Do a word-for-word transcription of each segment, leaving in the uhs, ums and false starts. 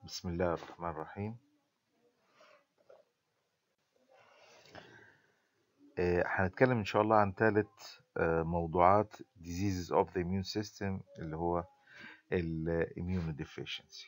بسم الله الرحمن الرحيم. آه، هنتكلم إن شاء الله عن ثلاث موضوعات diseases of the immune system اللي هو ال immunodeficiency.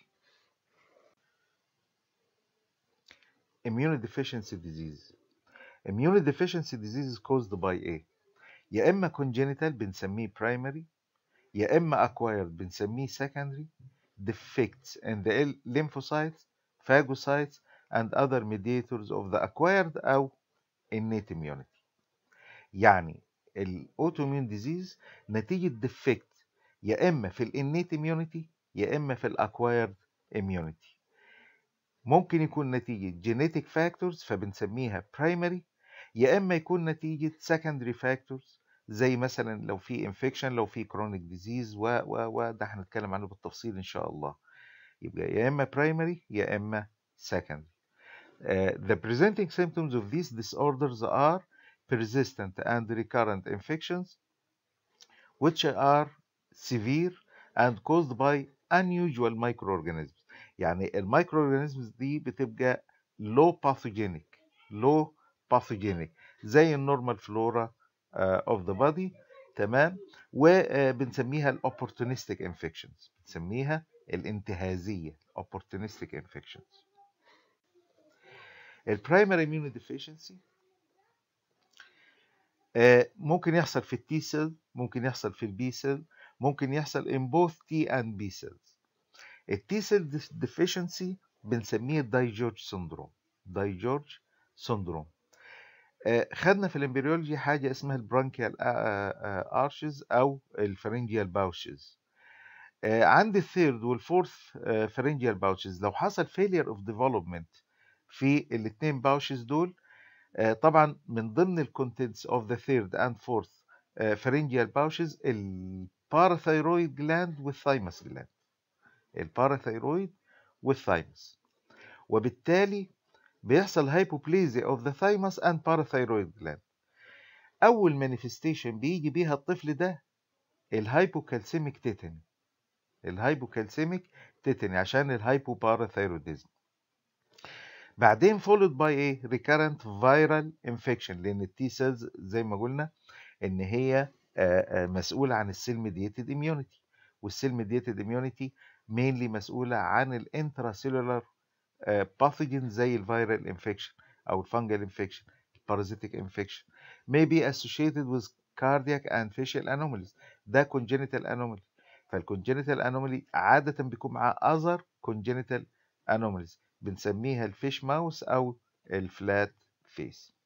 Immunodeficiency disease. Immunodeficiency disease is caused by إيه؟ يا إما congenital بنسميه primary، يا إما acquired بنسميه secondary. Defects in the lymphocytes, phagocytes and other mediators of the acquired أو innate immunity. يعني الاوتوميون ديزيز نتيجه ديفكت يا اما في الانيت اميونيتي يا اما في الاكوايرد اميونيتي. ممكن يكون نتيجه جينيتك فاكتورز فبنسميها برايمري، يا اما يكون نتيجه سكندري فاكتورز زي مثلا لو في انفكشن، لو في كرونيك ديزيز و و و ده هنتكلم عنه بالتفصيل ان شاء الله. يبقى يا اما برايمري يا اما secondary. Uh, the presenting symptoms of these disorders are persistent and recurrent infections which are severe and caused by unusual microorganisms. يعني الميكروorganisms دي بتبقى low pathogenic low pathogenic زي النورمال فلورا of the body، تمام. وبنسميها الاوبورتونستيك infections، بنسميها الانتهازية opportunistic infections. البرايمري immunodeficiency آه، ممكن يحصل في التي سيل، ممكن يحصل في البي سيل، ممكن يحصل in both T and B cells. التي سيل deficiency بنسميه داي جورج سندروم. داي جورج سندروم. آه، خدنا في الامبريولوجي حاجه اسمها البرانكيال ارشز او الفرنجيال باوشز. عند الثيرد والفورث فرنجيال باوشز لو حصل failure of development في الاثنين باوشز دول، طبعا من ضمن الكونتنتس اوف ذا ثيرد اند فورث pharyngeal pouches الباراثايرويد جلاند والثايمس جلاند. الباراثايرويد والثايمس، وبالتالي بيحصل هايبوبليزيا اوف ذا ثايمس اند باراثايرويد جلاند. اول مانيفستيشن بيجي بيها الطفل ده الهايبوكالسيميك تيتاني. الهايبوكالسيميك تيتاني عشان الهايبوباراثايروديزم. بعدين followed by ايه recurrent viral infection، لان التي سيلز زي ما قلنا ان هي مسؤوله عن السيل ميديتد اميونيتي، والسيل ميديتد اميونيتي مينلي مسؤوله عن الانتراسيلولار باثوجين زي الفيرال انفكشن او الفانجل انفكشن، البارازيتيك انفكشن may be associated with cardiac and facial anomalies. ده congenital anomaly. فالcongenital anomaly عاده بيكون معاه other congenital anomalies بنسميها الفيش ماوس او الفلات فيس.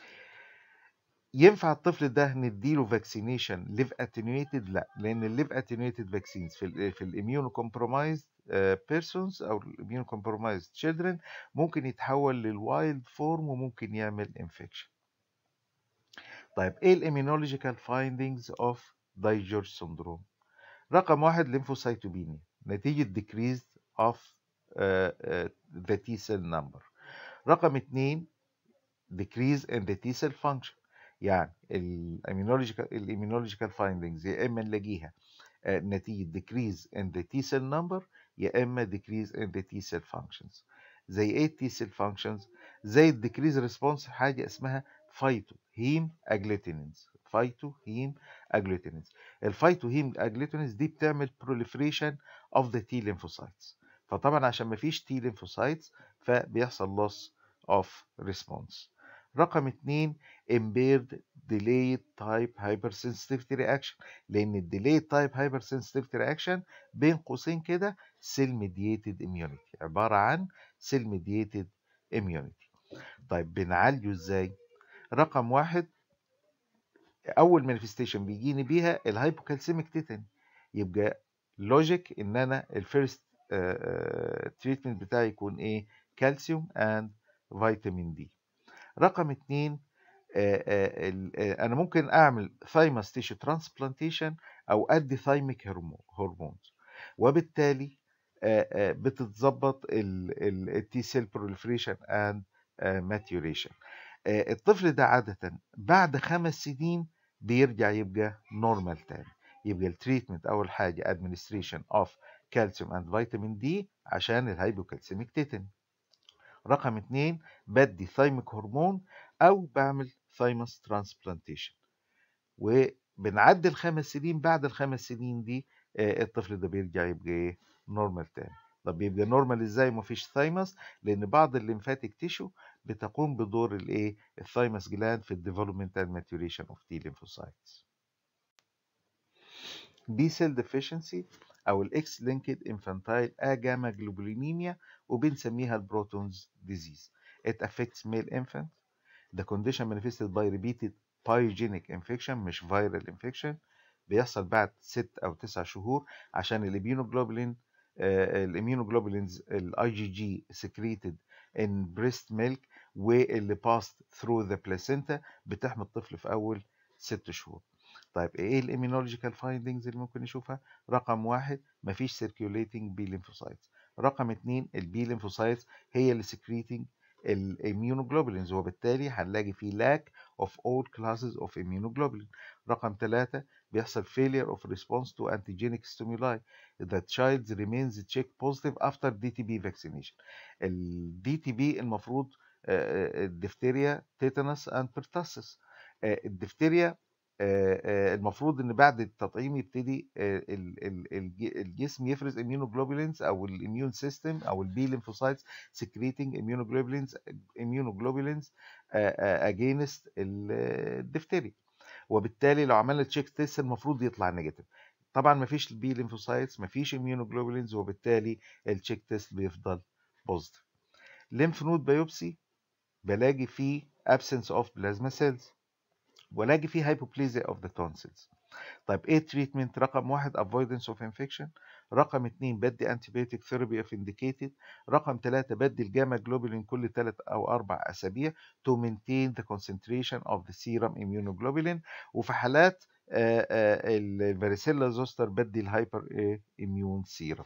ينفع الطفل ده نديله فاكسينيشن ليف اتنيويتد؟ لا، لان الليف اتنيويتد فاكسينز في ال في الاميونو كومبرومايزد بيرسونز او الاميونو كومبرومايزد تشيلدرن ممكن يتحول للوايلد فورم وممكن يعمل انفكشن. طيب ايه الاميونولوجيكال فايندينجز اوف داي جورج سندروم؟ رقم واحد ليمفوسايتوبينيا نتيجه decreased of uh, uh, the T cell number. رقم اتنين decrease in the T cell function. يعني الاميونولوجيكال الاميونولوجيكال فايندينجز يا اما نلاقيها نتيجه decrease in the T cell number يا اما decrease in the T cell functions. زي ايه T cell functions؟ زي الديكريز ريسبونس حاجه اسمها فايتو هيم اجلوتينينز. فايتو هيم اجلوتينينز. الفايتو هيم اجلوتينينز دي بتعمل proliferation of the T lymphocytes. فطبعا عشان ما فيش T lymphocytes فبيحصل loss of response. رقم اتنين impaired delayed type hypersensitivity reaction، لان الديليد تايب hypersensitivity reaction بين قوسين كده cell mediated immunity، عباره عن cell mediated immunity. طيب بنعالجه ازاي؟ رقم واحد اول مانيفستيشن بيجيني بيها الهايبوكالسيميك تيتاني، يبقى لوجيك ان انا الفيرست تريتمنت بتاعي يكون ايه؟ كالسيوم اند فيتامين دي. رقم اتنين آه، آه، ال- آه، انا ممكن اعمل ثايمس تيشو ترانسبلانتيشن او ادي ثايميك هرمونز، وبالتالي آه، آه، بتتظبط التي سيل بروليفريشن اند ماتيوريشن. الطفل ده عاده بعد خمس سنين بيرجع يبقى نورمال تاني. يبقى التريتمنت اول حاجه administration of كالسيوم اند فيتامين دي عشان الهايبوكالسيميك تيتن. رقم اتنين بدي ثايميك هرمون او بعمل ثايموس ترانسبلانتيشن، وبنعدي الخمس سنين. بعد الخمس سنين دي آه، الطفل ده بيرجع يبقى ايه؟ نورمال تاني. طب بيبقى نورمال ازاي مفيش ثايموس؟ لان بعض الليمفاتيك تيشو بتقوم بدور الايه؟ الثايموس جلاند في الديفلوبمنت اند ماتوريشن اوف تي ليمفوسايتس. بي سيل ديفيشنسي او الاكس لينكد انفانتايل اجاما جلوبولينيميا، وبنسميها البروتونز ديزيز. It affects male infant. The condition manifested by repeated pyogenic infection مش viral infection. بيحصل بعد ست او تسع شهور عشان الاميونوجلوبولين الاميونوجلوبولينز الاي جي جي secreted in breast milk واللي passed through the placenta بتحمي الطفل في اول ست شهور. طيب ايه الاميونولوجيكال فايندنجز اللي ممكن نشوفها؟ رقم واحد مفيش سيركيوليتنج بي ليمفوسايتس. رقم اتنين البي ليمفوسايتس هي اللي سكريتنج الاميونوجلوبولينز، وبالتالي هنلاقي في lack of all classes of immunoglobulin. رقم ثلاثة بيحصل failure of response to antigenic stimuli. The child remains check positive after دي تي بي vaccination. ال دي تي بي المفروض الدفتيريا تيتانوس اند بيرتاسس. الدفتيريا المفروض ان بعد التطعيم يبتدي الجسم يفرز immunoglobulins او الاميون سيستم او البي ليمفوسايتس secreting immunoglobulins immunoglobulins against الدفتيريا، وبالتالي لو عملنا تشيك تيست المفروض يطلع نيجاتيف. طبعا مفيش البي ليمفوسايتس مفيش immunoglobulins، وبالتالي التشيك تيست بيفضل بوزيتيف. ليمف نود بايوبسي بلاقي فيه absence of plasma cells، ولاقي فيه hypoplasia of the tonsils. طيب ايه التريتمنت؟ رقم واحد avoidance of infection. رقم اتنين بدي antibiotic therapy if indicated. رقم ثلاثة بدي الجاما جلوبولين كل ثلاث او اربع اسابيع to maintain the concentration of the serum immunoglobulin. وفي حالات الفاريسيلا زوستر بدي الهايبر اميون سيرم.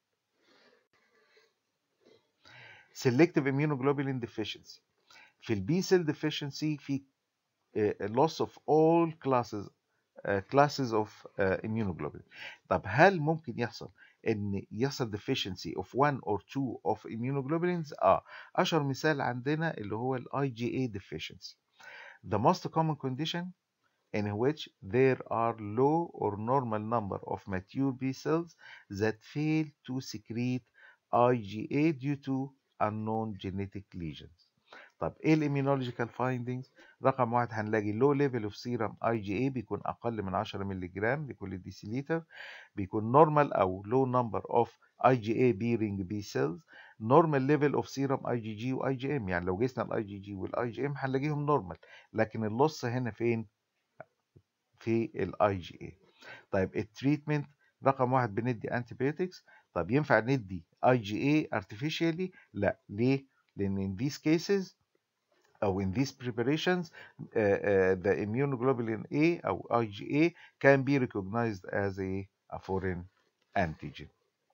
selective immunoglobulin deficiency. في البي سيل deficiency في loss of all classes uh, classes of uh, immunoglobulin. طب هل ممكن يحصل ان يحصل deficiency of one or two of immunoglobulins؟ اه اشهر مثال عندنا اللي هو الاي جي اي deficiency. The most common condition in which there are low or normal number of mature B cells that fail to secrete I G A due to unknown genetic lesions. طب ايه الاميونولوجيكال فايندنجز؟ رقم واحد هنلاقي لو ليفل اوف سيرم اي جي اي بيكون اقل من عشرة مللي جرام لكل ديسيليتر، بيكون نورمال او لو نمبر اوف اي جي اي بيرنج بي سيلز، نورمال ليفل اوف سيرم اي جي جي واي جي ام. يعني لو قسنا الاي جي جي والاي جي ام هنلاقيهم نورمال، لكن اللص هنا فين؟ في الاي جي اي. طيب التريتمنت رقم واحد بندي انتيبيوتكس. طب ينفع ندي اي جي اي artificially؟ لا. ليه؟ لان in these cases او in these preparations uh, uh, the immunoglobulin A او I G A can be recognized as a, a foreign antigen.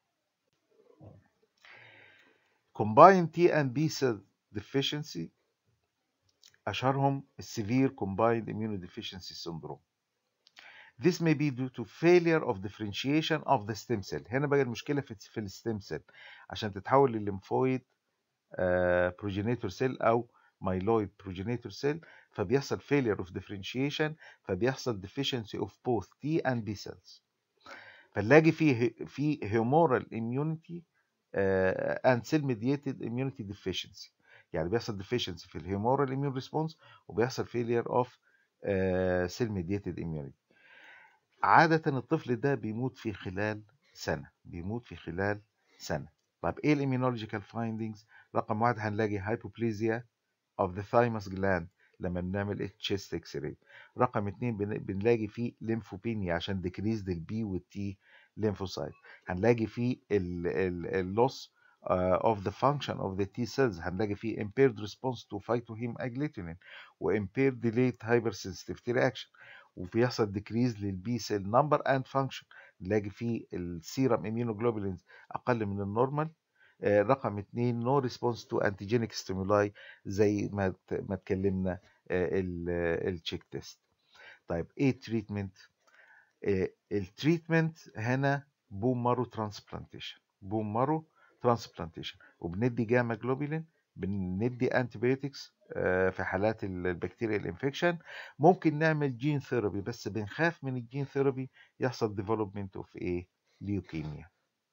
Combined T and B cell deficiency اشهرهم severe combined immunodeficiency syndrome. This may be due to failure of differentiation of the stem cell. هنا بقى المشكلة في في الستيم سيل عشان تتحول للليمفويد بروجينيتور سيل او مايلويد بروجينيتور سيل، فبيحصل failure of differentiation، فبيحصل deficiency of both T and B cells. فنلاقي فيه في humoral immunity uh, and cell mediated immunity deficiency. يعني بيحصل deficiency في الhumoral immune response وبيحصل failure of uh, cell mediated immunity. عادة الطفل ده بيموت في خلال سنة، بيموت في خلال سنة. طب ايه الاميونولوجيكال فايندنجز؟ رقم واحد هنلاقي هايبوبليزيا of the thymus gland لما بنعمل التشيست اكس راي. رقم اتنين بنلاقي فيه ليمفوبينيا عشان ديكريز للبي والتي ليمفوسايت. هنلاقي فيه اللوس of the function of the T cells. هنلاقي فيه impaired response to phytohemagglutinin و impaired delayed hypersensitivity reaction، وبيحصل decrease للبي سيل نمبر اند فانكشن. نلاقي فيه السيرم immunoglobulins اقل من النورمال. آه رقم اتنين نو ريسبونس تو انتيجينيك ستيمولاي زي ما ما اتكلمنا آه التشيك تيست. طيب ايه التريتمنت؟ آه التريتمنت هنا بون مارو ترانسبلانتيشن بون مارو ترانسبلانتيشن وبندي جاما جلوبولين، بندي انتيبيوتكس في حالات البكتيريا الانفكشن. ممكن نعمل جين ثيرابي بس بنخاف من الجين ثيرابي يحصل ديفلوبمنت اوف ايه ليوكيميا.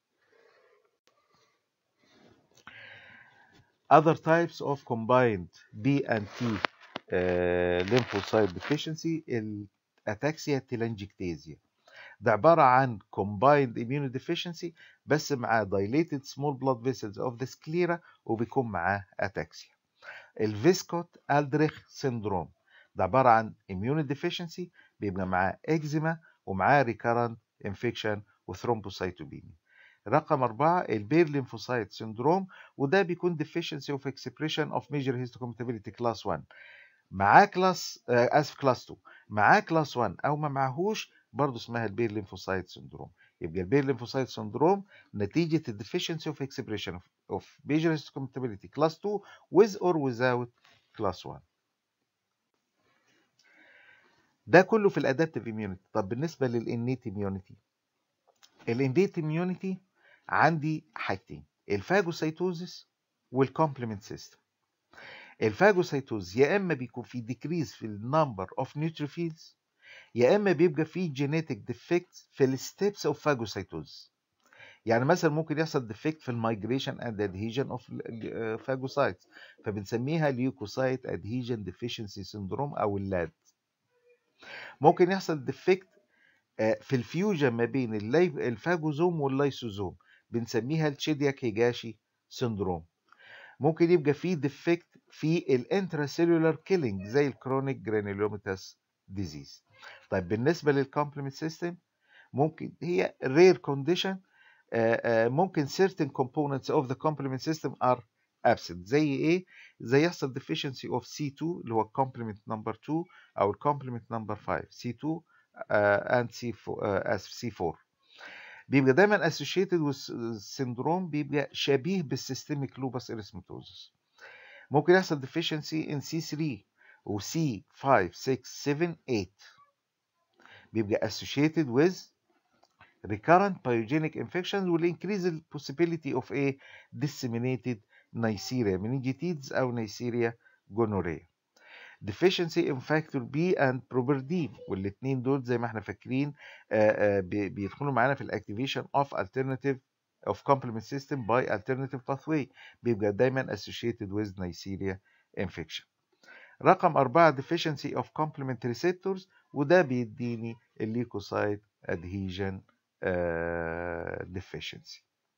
Other types of combined B and T uh, lymphocyte deficiency الاتاكسيا تيلانجيكتازيا، ده عبارة عن combined immunodeficiency بس معاه dilated small blood vessels of the sclera وبيكون معاه اتاكسيا. الفيسكوت ألدريخ سيندروم ده عبارة عن immunodeficiency بيبقى معاه اكزيما ومعاه recurrent infection وثرومبوسايتوبينيا. رقم أربعة البير ليمفوسايت سيندروم وده بيكون deficiency of expression of major histocompatibility class واحد معاه كلاس آه اسف كلاس اتنين معاه كلاس واحد او ما معهوش برضه اسمها البير ليمفوسايت سيندروم. يبقى البير ليمفوسايت سيندروم نتيجة ال deficiency of expression of, of major histocompatibility class two with or without class one. ده كله في الادابتيف immunity. طب بالنسبة للانيت immunity، الانيت immunity عندي حاجتين، الفاجوسيتوزيس والكومبلمنت سيستم. الفاجوسيتوز يا اما بيكون في ديكريز في النمبر اوف نيوتروفيلز يا اما بيبقى في جينيتك ديفكت في الستيبس اوف فاجوسيتوز. يعني مثلا ممكن يحصل ديفكت في المايجريشن اند ادهيجن اوف فاجوسايتس فبنسميها ليوكوسايت ادهيجن ديفيشنسي سيندروم او اللاد. ممكن يحصل ديفكت في الفيوجن ما بين الفاجوزوم واللايسوزوم بنسميها التشيدياك هيجاشي سيندروم. ممكن يبقى فيه ديفكت في الانتراسيلولار كيلينج زي الكرونيك جرانيولوماتوس ديزيز. طيب بالنسبه للكومبلمنت سيستم ممكن هي رير كونديشن، ممكن certain components of the complement system are absent. زي ايه؟ زي يحصل deficiency of سي تو اللي هو complement number two او complement number five سي تو uh, and سي فور uh, سي فور بيبقى دايما associated with syndrome بيبقى شبيه بالسيستميك lupus erythematosus. ممكن يحصل deficiency in سي ثري و سي فايف سيكس سفن ايت بيبقى associated with recurrent pyogenic infections will increase the possibility of a disseminated Neisseria meningitis أو Neisseria gonorrhea. deficiency in factor B and proberdin والاثنين دول زي ما احنا فاكرين بيدخلوا معانا في الاكتيفيشن of alternative of complement system by alternative pathway بيبقى دايما associated with Neisseria infection. رقم أربعة deficiency of complement receptors وده بيديني الليكوسايت adhesion uh, deficiency.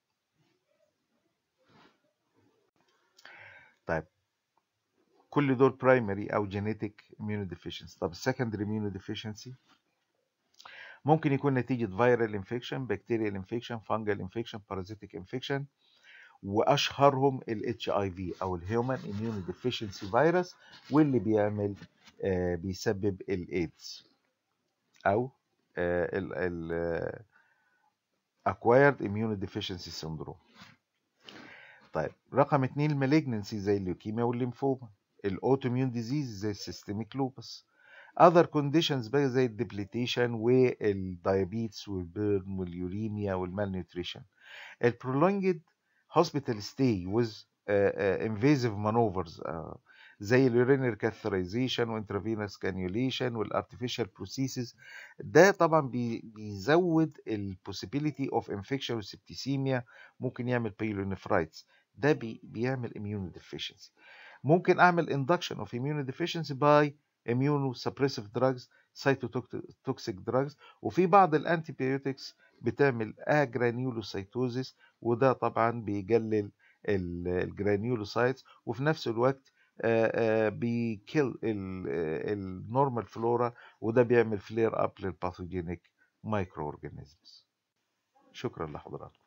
طيب كل دول primary أو genetic immunodeficiency. طب secondary immunodeficiency ممكن يكون نتيجة viral infection, bacterial infection, fungal infection, parasitic infection وأشهرهم ال إتش آي في أو ال Human Immunodeficiency Virus واللي بيعمل آه بيسبب الإيدز أو آه ال ال acquired immunodeficiency syndrome. طيب رقم اتنين المالجنسي زي الليوكيميا والليمفوما، الاوتوميون ديزيز زي السيستميك لوبس، other conditions بقى زي الديبليتيشن والدايابيتس والبيرن واليوريميا والمالنيوتريشن. البرولونجد hospital stay with uh, uh, invasive maneuvers uh, زي اليورينري كاثرايزيشن وانترافينوس كانيوليشن والارتفيشال بروسيسز ده طبعا بي بيزود البوسيبيليتي اوف انفكشن وسبتيسيميا، ممكن يعمل بيلونيفرايتس ده بي بيعمل immunodeficiency. ممكن اعمل induction of immunodeficiency by immunosuppressive drugs cytotoxic drugs وفي بعض الانتيبيوتكس بتعمل اجرانيولوسايتوزيس وده طبعا بيقلل الجرانيولوسايتس وفي نفس الوقت بيكل النورمال فلورا وده بيعمل فلير اب للباثوجينيك مايكرو اورجانيزمز. شكرا لحضراتكم.